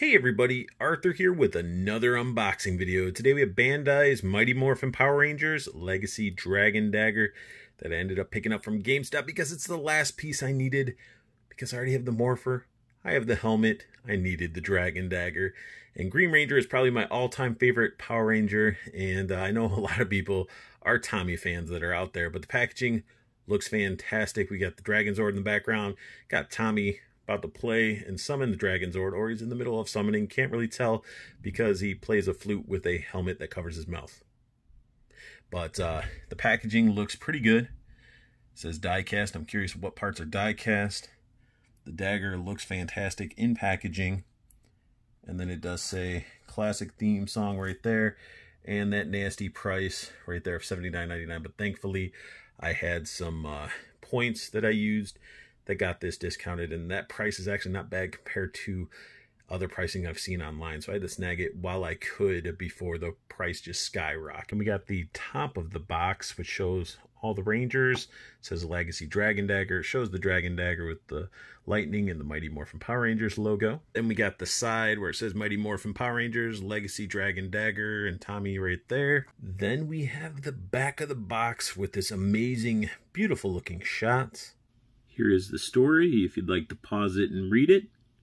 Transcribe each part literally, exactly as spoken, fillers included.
Hey everybody, Arthur here with another unboxing video. Today we have Bandai's Mighty Morphin Power Rangers Legacy Dragon Dagger that I ended up picking up from GameStop because it's the last piece I needed. Because I already have the Morpher, I have the helmet, I needed the Dragon Dagger. And Green Ranger is probably my all-time favorite Power Ranger, and uh, I know a lot of people are Tommy fans that are out there, but the packaging looks fantastic. We got the Dragon Zord in the background, got Tommy about to play and summon the Dragon Zord, or he's in the middle of summoning. Can't really tell because he plays a flute with a helmet that covers his mouth. But uh, the packaging looks pretty good. It says die cast. I'm curious what parts are die cast. The dagger looks fantastic in packaging. And then it does say classic theme song right there. And that nasty price right there of seventy-nine ninety-nine. But thankfully, I had some uh, points that I used that got this discounted, and that price is actually not bad compared to other pricing I've seen online. So I had to snag it while I could before the price just skyrocketed. And we got the top of the box, which shows all the Rangers. It says Legacy Dragon Dagger. It shows the Dragon Dagger with the lightning and the Mighty Morphin Power Rangers logo. Then we got the side where it says Mighty Morphin Power Rangers, Legacy Dragon Dagger, and Tommy right there. Then we have the back of the box with this amazing, beautiful looking shot. Here is the story, if you'd like to pause it and read it.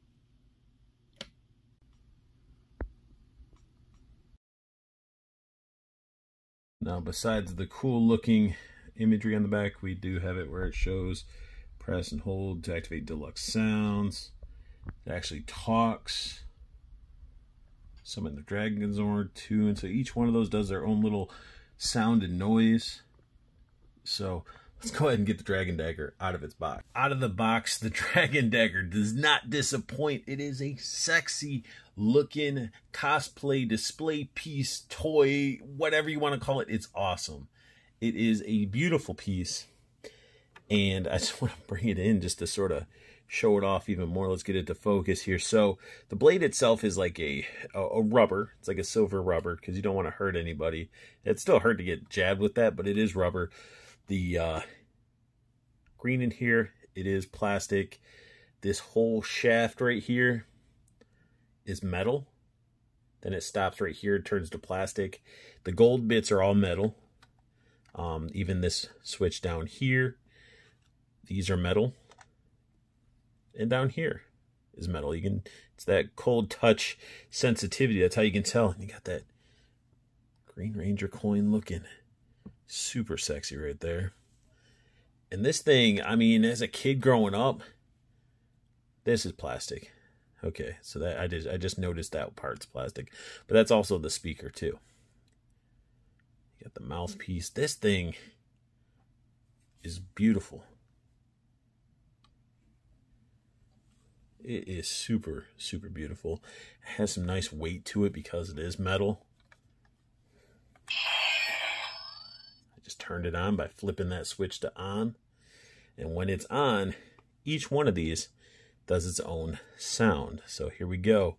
Now, besides the cool looking imagery on the back, we do have it where it shows press and hold to activate deluxe sounds. It actually talks. Summon the Dragon Zord too, and so each one of those does their own little sound and noise. So let's go ahead and get the Dragon Dagger out of its box. Out of the box, the Dragon Dagger does not disappoint. It is a sexy looking cosplay display piece, toy, whatever you want to call it. It's awesome. It is a beautiful piece. And I just want to bring it in just to sort of show it off even more. Let's get it to focus here. So the blade itself is like a, a, a rubber. It's like a silver rubber because you don't want to hurt anybody. It's still hurt to get jabbed with that, but it is rubber. The uh, green in here, it is plastic. This whole shaft right here is metal. Then it stops right here, it turns to plastic. The gold bits are all metal. Um, even this switch down here, these are metal. And down here is metal. You can, it's that cold touch sensitivity. That's how you can tell. And you got that Green Ranger coin looking super sexy right there. And this thing, I mean, as a kid growing up, this is plastic. Okay, so that I did I just noticed that part's plastic. But that's also the speaker too. You got the mouthpiece. This thing is beautiful. It is super, super beautiful. It has some nice weight to it because it is metal. Just turned it on by flipping that switch to on. And when it's on, each one of these does its own sound. So here we go.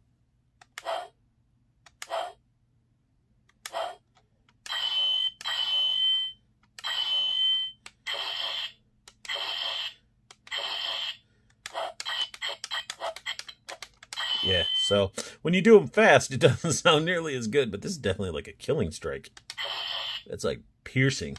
Yeah, so when you do them fast, it doesn't sound nearly as good, but this is definitely like a killing strike. That's like piercing.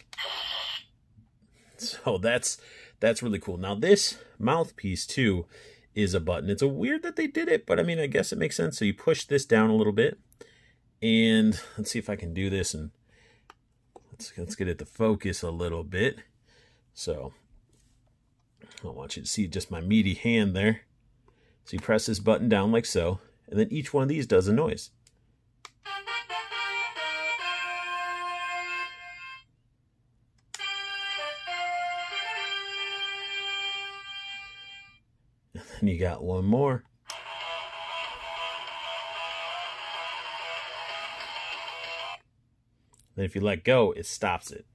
So that's that's really cool. Now this mouthpiece too is a button. It's a weird that they did it, but I mean, I guess it makes sense. So you push this down a little bit, and let's see if I can do this, and let's let's get it to focus a little bit. So I want you to see just my meaty hand there. So you press this button down like so, and then each one of these does a noise. And then you got one more. Then if you let go, it stops it.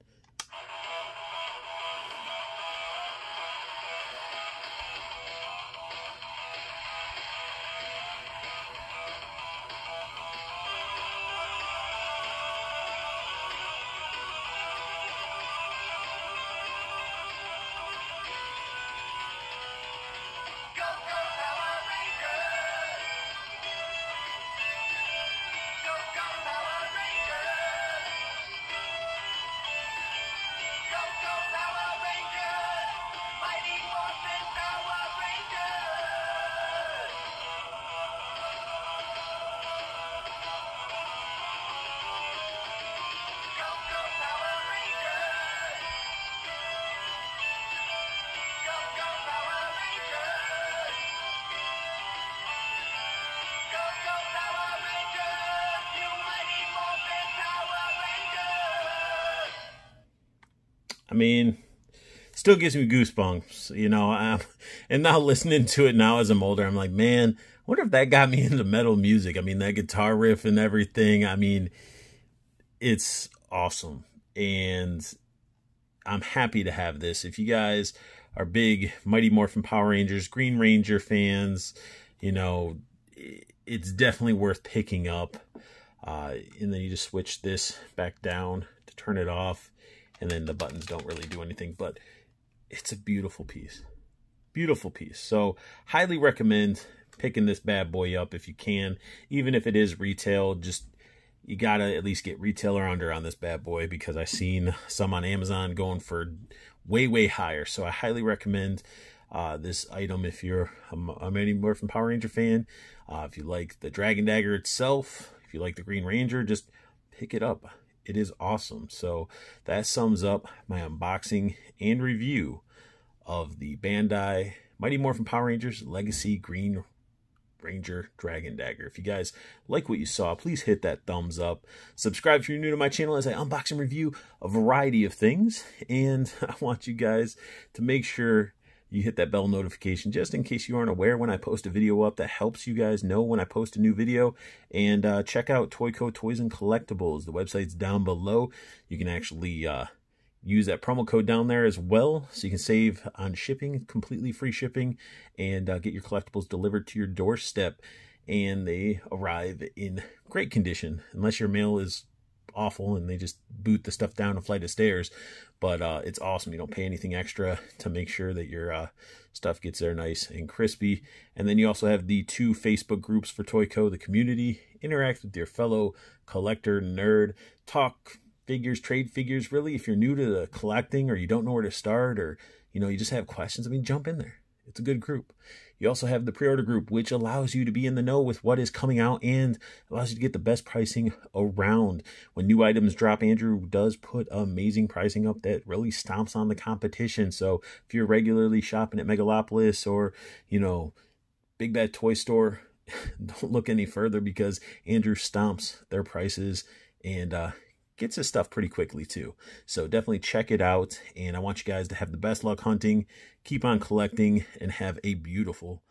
I mean, still gives me goosebumps, you know. I'm, and now listening to it now as I'm older, I'm like, man, I wonder if that got me into metal music. I mean, that guitar riff and everything. I mean, it's awesome. And I'm happy to have this. If you guys are big Mighty Morphin Power Rangers, Green Ranger fans, you know, it's definitely worth picking up. Uh, and then you just switch this back down to turn it off. And then the buttons don't really do anything. But it's a beautiful piece. Beautiful piece. So highly recommend picking this bad boy up if you can. Even if it is retail, just you gotta at least get retailer under on this bad boy, because I've seen some on Amazon going for way, way higher. So I highly recommend uh, this item if you're a, a Mighty Morphin Power Ranger fan. Uh, if you like the Dragon Dagger itself, if you like the Green Ranger, just pick it up. It is awesome. So that sums up my unboxing and review of the Bandai Mighty Morphin Power Rangers Legacy Green Ranger Dragon Dagger. If you guys like what you saw, please hit that thumbs up. Subscribe if you're new to my channel as I unbox and review a variety of things. And I want you guys to make sure you hit that bell notification just in case you aren't aware when I post a video up. That helps you guys know when I post a new video. And uh, check out Toyco Toys and Collectibles. The website's down below. You can actually uh, use that promo code down there as well, so you can save on shipping, completely free shipping, and uh, get your collectibles delivered to your doorstep. And they arrive in great condition, unless your mail is awful and they just boot the stuff down a flight of stairs. But uh, it's awesome. You don't pay anything extra to make sure that your uh, stuff gets there nice and crispy. And then you also have the two Facebook groups for Toyco, the community. Interact with your fellow collector, nerd, talk figures, trade figures. Really, if you're new to the collecting or you don't know where to start, or you know, you just have questions, I mean, jump in there. It's a good group. You also have the pre-order group, which allows you to be in the know with what is coming out and allows you to get the best pricing around. When new items drop, Andrew does put amazing pricing up that really stomps on the competition. So if you're regularly shopping at Megalopolis or, you know, Big Bad Toy Store, don't look any further, because Andrew stomps their prices and uh, gets his stuff pretty quickly too. So definitely check it out. And I want you guys to have the best luck hunting, keep on collecting, and have a beautiful